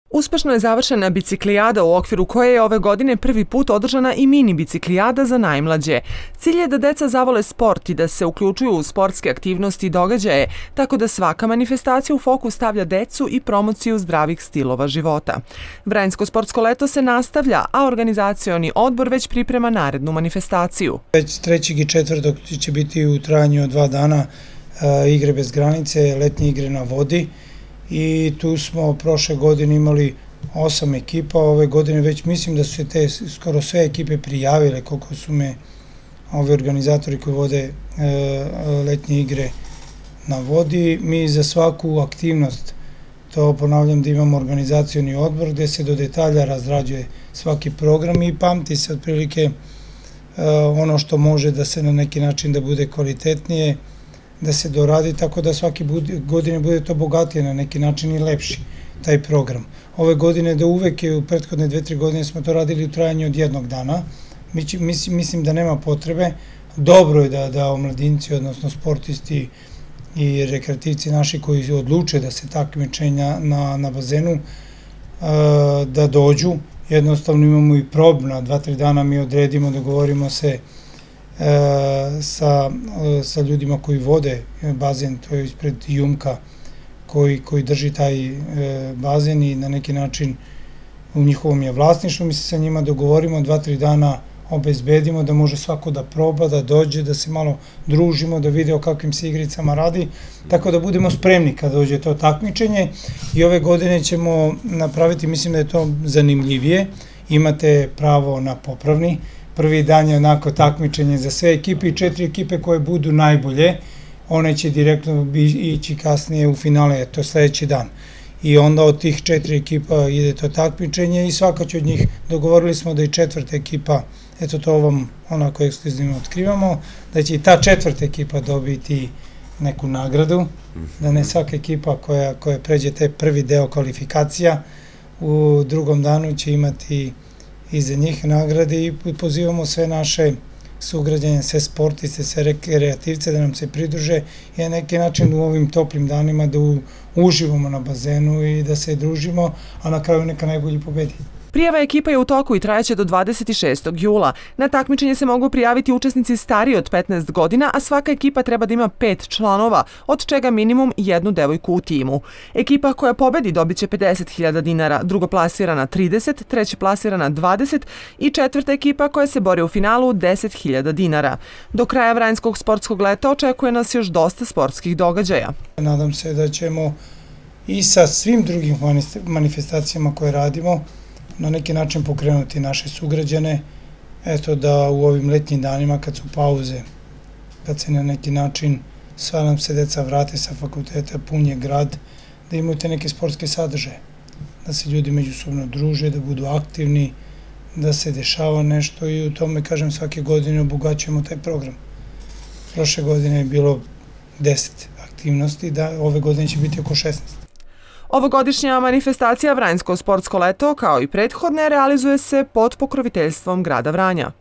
Uspešno je završena biciklijada u okviru koje je ove godine prvi put održana i mini biciklijada za najmlađe. Cilj je da deca zavole sport i da se uključuju u sportske aktivnosti i događaje, tako da svaka manifestacija u fokus stavlja decu i promociju zdravih stilova života. Vranjsko sportsko leto se nastavlja, a organizacioni odbor već priprema narednu manifestaciju. Već 3. i 4. će biti u trajanju od 2 dana igre bez granice, letnje igre na vodi. I tu smo prošle godine imali 8 ekipa, ove godine već mislim da su se te skoro sve ekipe prijavile, koliko su me ovi organizatori koji vode letnje igre na vodi. Mi za svaku aktivnost, to ponavljam, da imamo organizacioni odbor gde se do detalja razrađuje svaki program i pamti se otprilike ono što može da se na neki način da bude kvalitetnije, da se doradi, tako da svake godine bude to bogatije na neki način i lepši taj program. Ove godine da uvek je u prethodne 2-3 godine smo to radili u trajanju od 1 dana. Mislim da nema potrebe. Dobro je da omladinci, odnosno sportisti i rekreativci naši koji odluče da se takmiče na bazenu, da dođu. Jednostavno imamo i prob na 2-3 dana, mi odredimo, dogovorimo se sa ljudima koji vode bazen, to je ispred Jumka koji drži taj bazen i na neki način u njihovom je vlasništvu. Mi se sa njima dogovorimo, 2-3 dana obezbedimo da može svako da proba, da dođe, da se malo družimo, da vide o kakvim se igricama radi, tako da budemo spremni kad dođe to takmičenje. I ove godine ćemo napraviti, mislim da je to zanimljivije, imate pravo na popravni. Prvi dan je onako takmičenje za sve ekipe i 4 ekipe koje budu najbolje, one će direktno ići kasnije u finale, to sledeći dan. I onda od tih 4 ekipa ide to takmičenje i svaka će od njih, dogovorili smo da i 4. ekipa, eto to vam onako ekskluzivno otkrivamo, da će i ta 4. ekipa dobiti neku nagradu, da ne svaka ekipa koja pređe taj prvi deo kvalifikacija, u drugom danu će imati iza njih nagrade i pozivamo sve naše sugrađane, sve sportiste, sve rekreativce da nam se pridruže i na neki način u ovim toplim danima da uživamo na bazenu i da se družimo, a na kraju neka najbolji pobedi. Prijava ekipa je u toku i trajaće do 26. jula. Na takmičenje se mogu prijaviti učesnici stariji od 15 godina, a svaka ekipa treba da ima 5 članova, od čega minimum 1 devojku u timu. Ekipa koja pobedi dobit će 50.000 dinara, drugoplasirana 30, trećeplasirana 20 i 4. ekipa koja se bori u finalu 10.000 dinara. Do kraja Vranjskog sportskog leta očekuje nas još dosta sportskih događaja. Nadam se da ćemo i sa svim drugim manifestacijama koje radimo na neki način pokrenuti naše sugrađane, eto da u ovim letnjim danima kad su pauze, kad se na neki način sva nam se deca vrate sa fakulteta, pun je grad, da imaju te neke sportske sadržaje, da se ljudi međusobno druže, da budu aktivni, da se dešava nešto i u tome, kažem, svake godine obogaćujemo taj program. Prošle godine je bilo 10 aktivnosti, ove godine će biti oko 16. Ovogodišnja manifestacija Vranjsko sportsko leto, kao i prethodne, realizuje se pod pokroviteljstvom grada Vranja.